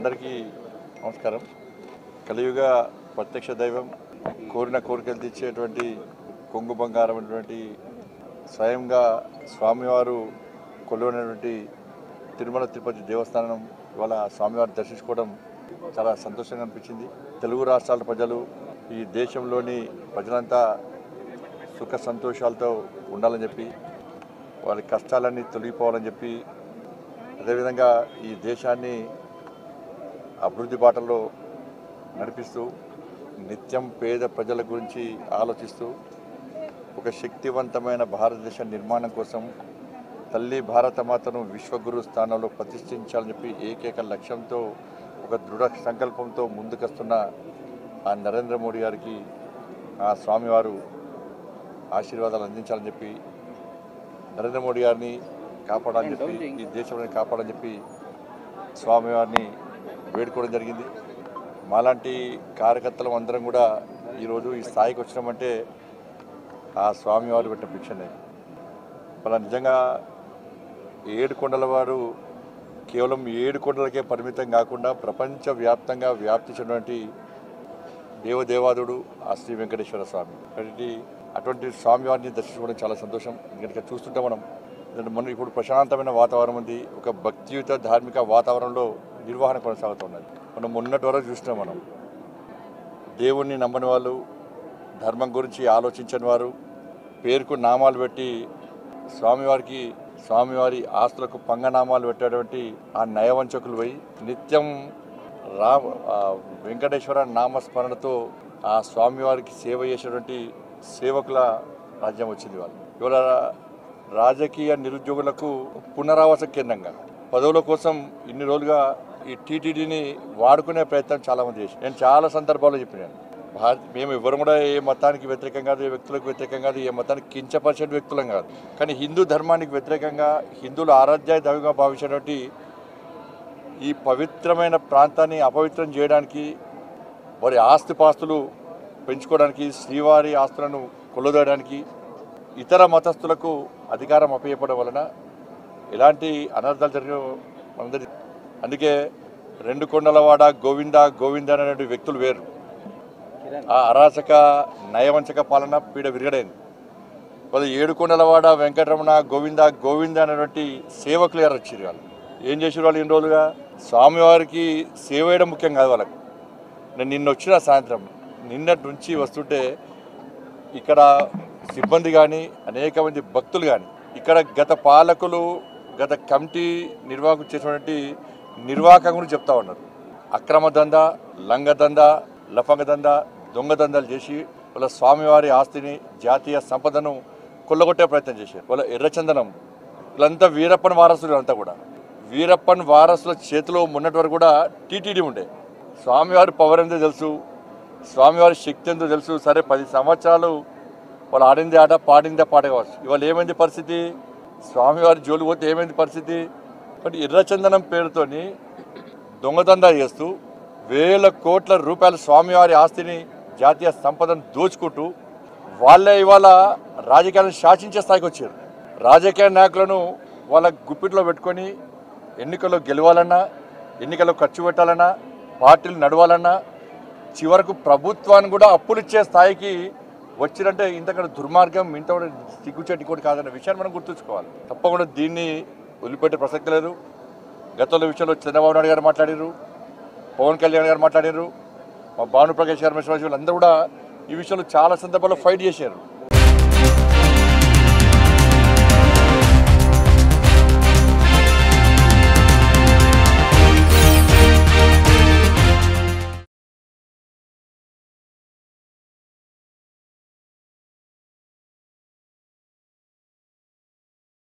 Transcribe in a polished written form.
అందరికీ నమస్కారం. కలియుగ ప్రత్యక్ష దైవం, కోరిన కోరికలు తీర్చేటువంటి కొంగు బంగారం అనేటువంటి స్వయంగా స్వామివారు కొలువైనటువంటి తిరుమల తిరుపతి దేవస్థానం ఇవాళ స్వామివారిని దర్శించుకోవడం చాలా సంతోషంగా అనిపించింది. తెలుగు రాష్ట్రాల ప్రజలు, ఈ దేశంలోని ప్రజలంతా సుఖ సంతోషాలతో ఉండాలని చెప్పి, వారి కష్టాలన్నీ తొలగిపోవాలని చెప్పి, అదేవిధంగా ఈ దేశాన్ని అభివృద్ధి బాటలో నడిపిస్తూ నిత్యం పేద ప్రజల గురించి ఆలోచిస్తూ ఒక శక్తివంతమైన భారతదేశ నిర్మాణం కోసం తల్లి భారతమాతను విశ్వగురు స్థానంలో ప్రతిష్ఠించాలని చెప్పి ఏకైక లక్ష్యంతో ఒక దృఢ సంకల్పంతో ముందుకొస్తున్న ఆ నరేంద్ర మోడీ గారికి ఆ స్వామివారు ఆశీర్వాదాలు అందించాలని చెప్పి, నరేంద్ర మోడీ గారిని కాపాడాలని చెప్పి, ఈ దేశంలో కాపాడాలని చెప్పి స్వామివారిని వేడుకోవడం జరిగింది. మాలాంటి కార్యకర్తలం అందరం కూడా ఈరోజు ఈ స్థాయికి వచ్చినామంటే ఆ స్వామివారు పెట్టిన భిక్షనే. మన నిజంగా ఏడుకొండల వారు కేవలం 7 కొండలకే పరిమితం కాకుండా ప్రపంచవ్యాప్తంగా వ్యాప్తించినటువంటి దేవదేవాదుడు ఆ శ్రీ వెంకటేశ్వర స్వామి. అటువంటి స్వామివారిని దర్శించుకోవడం చాలా సంతోషం. ఎందుకంటే చూస్తుంటే మనం ఇప్పుడు ప్రశాంతమైన వాతావరణం ఉంది. ఒక భక్తియుత ధార్మిక వాతావరణంలో నిర్వహణ కొనసాగుతున్నది. మనం మొన్నటి వరకు చూసినాం. మనం దేవుణ్ణి నమ్మని వాళ్ళు, ధర్మం గురించి ఆలోచించని వారు, పేరుకు నామాలు పెట్టి స్వామివారి ఆస్తులకు పంగనామాలు పెట్టేటువంటి ఆ నయవంచకులు పోయి నిత్యం వెంకటేశ్వర నామస్మరణతో ఆ స్వామివారికి సేవ చేసేటువంటి సేవకుల రాజ్యం వచ్చింది. వాళ్ళు ఇవాళ రాజకీయ నిరుద్యోగులకు పునరావాస కేంద్రంగా పదవుల కోసం ఇన్ని రోజులుగా ఈ టీటీడీని వాడుకునే ప్రయత్నం చాలామంది చేసి, నేను చాలా సందర్భాల్లో చెప్పినాను. మేము ఎవరు కూడా ఏ మతానికి వ్యతిరేకం కాదు, ఏ వ్యక్తులకు వ్యతిరేకం కాదు, ఏ మతానికి కించపరిచే వ్యక్తులం కాదు. కానీ హిందూ ధర్మానికి వ్యతిరేకంగా, హిందువుల ఆరాధ్య దైవంగా భావించినటువంటి ఈ పవిత్రమైన ప్రాంతాన్ని అపవిత్రం చేయడానికి, వారి ఆస్తిపాస్తులు పెంచుకోవడానికి, శ్రీవారి ఆస్తులను కొల్లదోయడానికి ఇతర మతస్థులకు అధికారం అప్పయ్యపడం వలన ఎలాంటి అనర్థాలు జరిగిన అందుకే 2 కొండలవాడ గోవింద గోవింద అనేటువంటి వ్యక్తులు వేరు. ఆ అరాచక నయవంచక పాలన పీడ విరగడైంది. 7 కొండలవాడ వెంకటరమణ గోవింద గోవింద అనేటువంటి సేవకులు ఎవరు వచ్చారు. వాళ్ళు ఏం చేసారు? వాళ్ళు ఇన్ని రోజులుగా స్వామివారికి సేవ చేయడం ముఖ్యం కాదు వాళ్ళకు. నేను నిన్న వచ్చిన సాయంత్రం, నిన్నటి నుంచి వస్తుంటే ఇక్కడ సిబ్బంది కానీ, అనేక మంది భక్తులు కానీ, ఇక్కడ గత పాలకులు, గత కమిటీ నిర్వాహకులు చేసినటువంటి నిర్వాహకం గురించి చెప్తా ఉన్నారు. అక్రమ దందా, లంగ దందా, లఫంగ దందా, దొంగ దందాలు చేసి వాళ్ళ స్వామివారి ఆస్తిని, జాతీయ సంపదను కొల్లగొట్టే ప్రయత్నం చేశారు. వాళ్ళ ఎర్రచందనం, వీళ్ళంతా వీరప్పన్ వారసులు. అంతా కూడా వీరప్పన్ వారసుల చేతిలో మొన్నటి వరకు కూడా టీటీడీ ఉండే. స్వామివారి పవర్ ఎంతో తెలుసు, స్వామివారి శక్తి ఎంతో తెలుసు. సరే 10 సంవత్సరాలు వాళ్ళు ఆడిందే ఆట, పాడిందే పాట కావచ్చు. ఇవాళ ఏమైంది పరిస్థితి? స్వామివారి జోలు పోతే ఏమైంది పరిస్థితి? బట్ ఎర్రచందనం పేరుతోని దొంగదందా చేస్తూ వేల కోట్ల రూపాయల స్వామివారి ఆస్తిని, జాతీయ సంపదను దోచుకుంటూ వాళ్ళే ఇవాళ రాజకీయాలను శాసించే స్థాయికి వచ్చారు. రాజకీయ నాయకులను వాళ్ళ గుప్పిట్లో పెట్టుకొని ఎన్నికల్లో గెలవాలన్నా, ఎన్నికల్లో ఖర్చు పెట్టాలన్నా, పార్టీలు నడవాలన్నా, చివరకు ప్రభుత్వాన్ని కూడా అప్పులు ఇచ్చే స్థాయికి వచ్చినంటే ఇంతకన్నా దుర్మార్గం, ఇంత సిగ్గుచేటి కూడా కాదన్న విషయాన్ని మనం గుర్తుంచుకోవాలి. తప్పకుండా దీన్ని వదిలిపెట్టే ప్రసక్తి లేదు. గతంలో విషయంలో చంద్రబాబు నాయుడు గారు మాట్లాడారు, పవన్ కళ్యాణ్ గారు మాట్లాడారు, మా భానుప్రకాష్ గారు, వీళ్ళందరూ కూడా ఈ విషయంలో చాలా సందర్భాల్లో ఫైట్ చేశారు.